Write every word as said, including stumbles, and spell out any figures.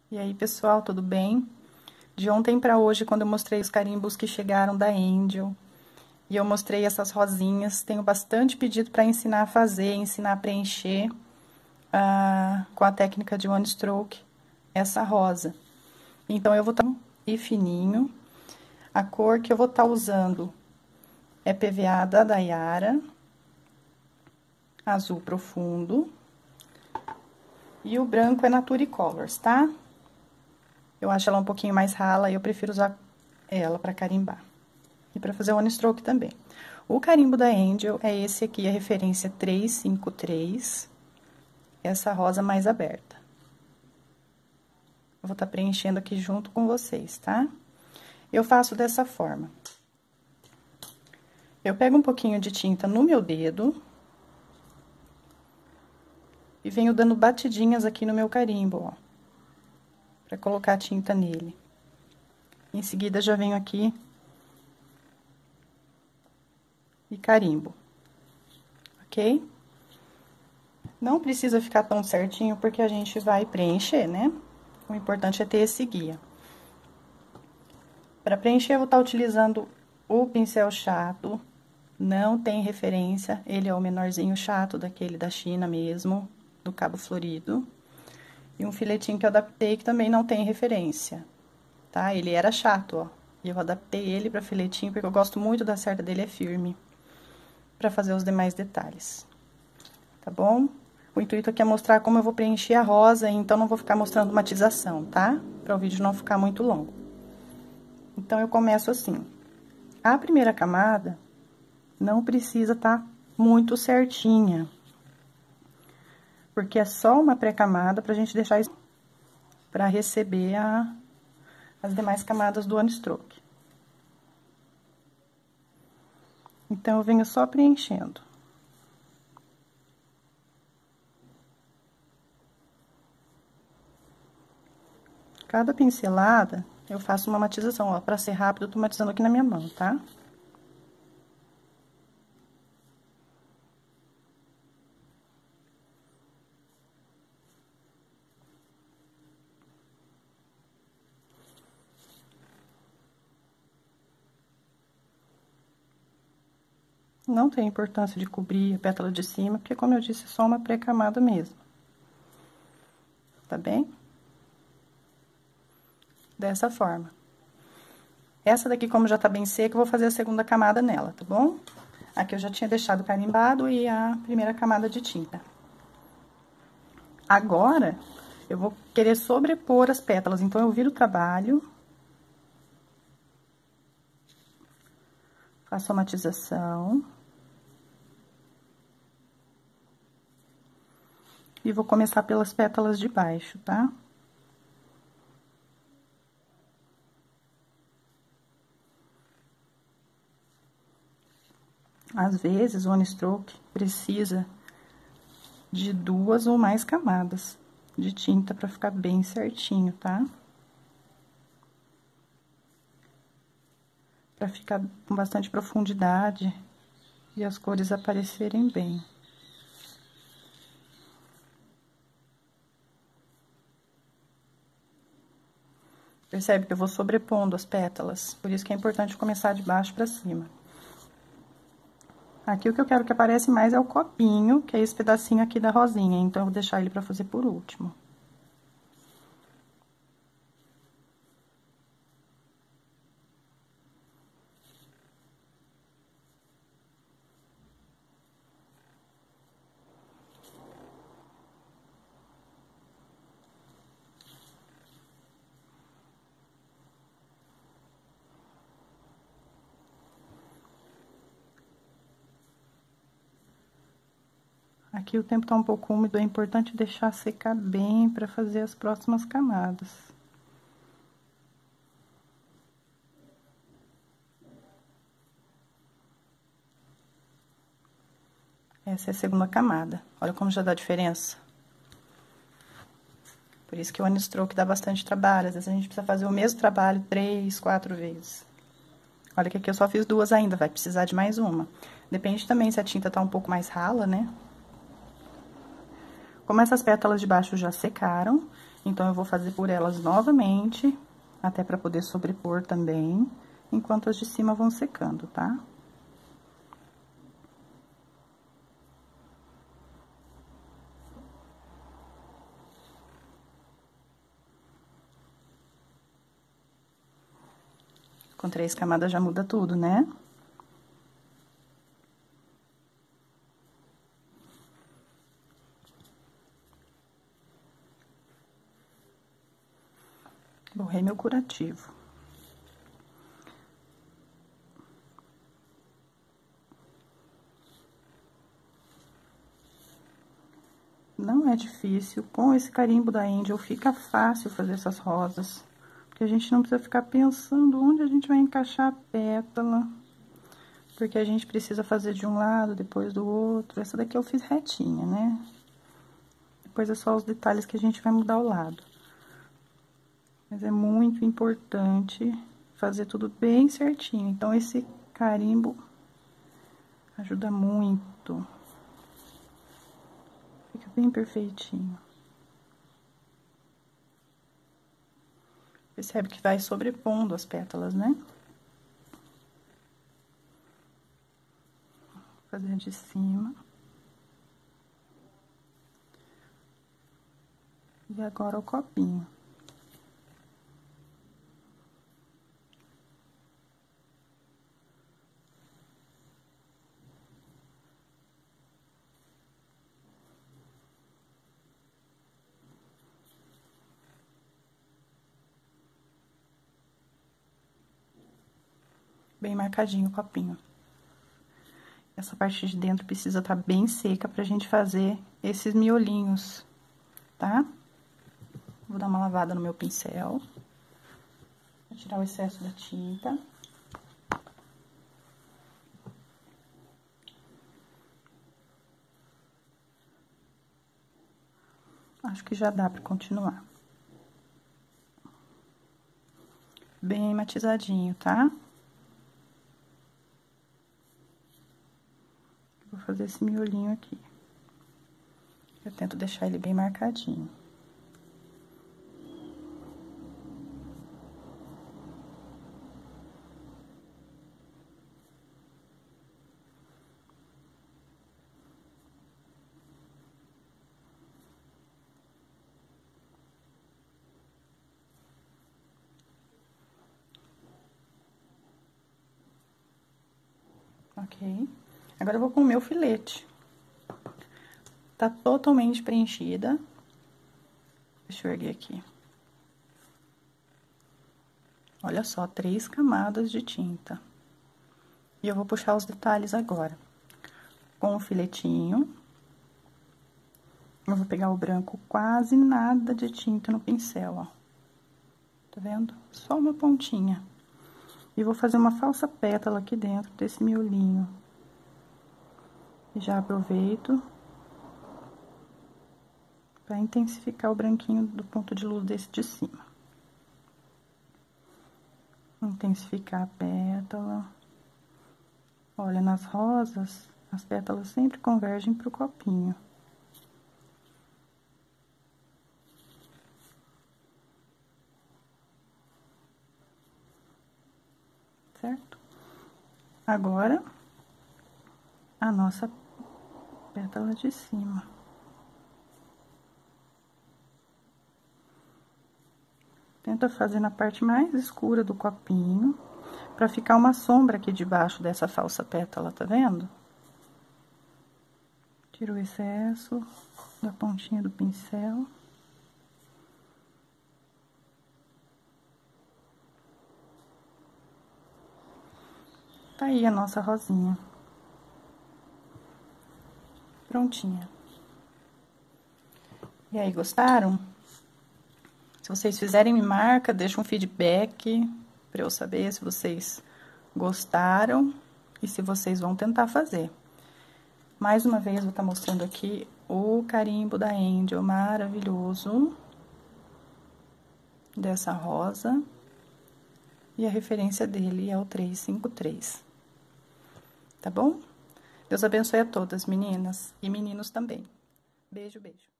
E aí, pessoal, tudo bem? De ontem para hoje, quando eu mostrei os carimbos que chegaram da Angel, e eu mostrei essas rosinhas, tenho bastante pedido para ensinar a fazer, ensinar a preencher uh, com a técnica de one stroke essa rosa. Então, eu vou estar e fininho. A cor que eu vou estar usando é P V A da Dayara, azul profundo. E o branco é Nature Colors, tá? Eu acho ela um pouquinho mais rala e eu prefiro usar ela pra carimbar. E pra fazer o one stroke também. O carimbo da Angel é esse aqui, a referência três cinco três. Essa rosa mais aberta. Eu vou estar preenchendo aqui junto com vocês, tá? Eu faço dessa forma. Eu pego um pouquinho de tinta no meu dedo. E venho dando batidinhas aqui no meu carimbo, ó. Pra colocar a tinta nele. Em seguida, já venho aqui e carimbo. Ok? Não precisa ficar tão certinho, porque a gente vai preencher, né? O importante é ter esse guia. Para preencher, eu vou estar utilizando o pincel chato. Não tem referência, ele é o menorzinho chato, daquele da China mesmo, do cabo florido. E um filetinho que eu adaptei, que também não tem referência, tá? Ele era chato, ó. E eu adaptei ele pra filetinho, porque eu gosto muito da cerda dele, é firme. Pra fazer os demais detalhes. Tá bom? O intuito aqui é mostrar como eu vou preencher a rosa, então não vou ficar mostrando matização, tá? Pra o vídeo não ficar muito longo. Então, eu começo assim. A primeira camada não precisa tá muito certinha. Porque é só uma pré-camada pra gente deixar isso pra receber a, as demais camadas do one stroke. Então, eu venho só preenchendo. Cada pincelada, eu faço uma matização, ó. Pra ser rápido, eu tô matizando aqui na minha mão, tá? Não tem importância de cobrir a pétala de cima, porque, como eu disse, é só uma pré-camada mesmo. Tá bem? Dessa forma. Essa daqui, como já tá bem seca, eu vou fazer a segunda camada nela, tá bom? Aqui eu já tinha deixado carimbado e a primeira camada de tinta. Agora, eu vou querer sobrepor as pétalas, então, eu viro o trabalho. Faço a matização. E vou começar pelas pétalas de baixo, tá? Às vezes, o one stroke precisa de duas ou mais camadas de tinta pra ficar bem certinho, tá? Pra ficar com bastante profundidade e as cores aparecerem bem. Percebe que eu vou sobrepondo as pétalas, por isso que é importante começar de baixo pra cima. Aqui, o que eu quero que apareça mais é o copinho, que é esse pedacinho aqui da rosinha, então, eu vou deixar ele pra fazer por último. Aqui o tempo tá um pouco úmido, é importante deixar secar bem pra fazer as próximas camadas. Essa é a segunda camada. Olha como já dá diferença. Por isso que o one stroke dá bastante trabalho. Às vezes a gente precisa fazer o mesmo trabalho três, quatro vezes. Olha que aqui eu só fiz duas ainda, vai precisar de mais uma. Depende também se a tinta tá um pouco mais rala, né? Como essas pétalas de baixo já secaram, Então, eu vou fazer por elas novamente, até pra poder sobrepor também, enquanto as de cima vão secando, tá? Com três camadas já muda tudo, né? Borrei meu curativo. Não é difícil, com esse carimbo da Angel fica fácil fazer essas rosas. Porque a gente não precisa ficar pensando onde a gente vai encaixar a pétala. Porque a gente precisa fazer de um lado, depois do outro. Essa daqui eu fiz retinha, né? Depois é só os detalhes que a gente vai mudar o lado. Mas é muito importante fazer tudo bem certinho. Então, esse carimbo ajuda muito. Fica bem perfeitinho. Percebe que vai sobrepondo as pétalas, né? Vou fazer de cima. E agora o copinho. Bem marcadinho o copinho. Essa parte de dentro precisa estar bem seca pra gente fazer esses miolinhos, tá? Vou dar uma lavada no meu pincel. Vou tirar o excesso da tinta. Acho que já dá pra continuar. Bem matizadinho, tá? Vou fazer esse miolinho aqui. Eu tento deixar ele bem marcadinho. Ok? Agora, eu vou com o meu filete. Tá totalmente preenchida. Deixa eu erguer aqui. Olha só, três camadas de tinta. E eu vou puxar os detalhes agora. Com o filetinho. Eu vou pegar o branco, quase nada de tinta no pincel, ó. Tá vendo? Só uma pontinha. E vou fazer uma falsa pétala aqui dentro desse miolinho. E já aproveito pra intensificar o branquinho do ponto de luz desse de cima. Intensificar a pétala. Olha, nas rosas, as pétalas sempre convergem pro copinho. Certo? Agora, a nossa pétala de cima. Tenta fazer na parte mais escura do copinho, pra ficar uma sombra aqui debaixo dessa falsa pétala, tá vendo? Tira o excesso da pontinha do pincel. Tá aí a nossa rosinha. Prontinha. E aí, gostaram? Se vocês fizerem, me marca, deixa um feedback pra eu saber se vocês gostaram e se vocês vão tentar fazer. Mais uma vez, vou estar mostrando aqui o carimbo da Angel maravilhoso dessa rosa. E a referência dele é o três cinco três. Tá bom? Deus abençoe a todas, meninas e meninos também. Beijo, beijo.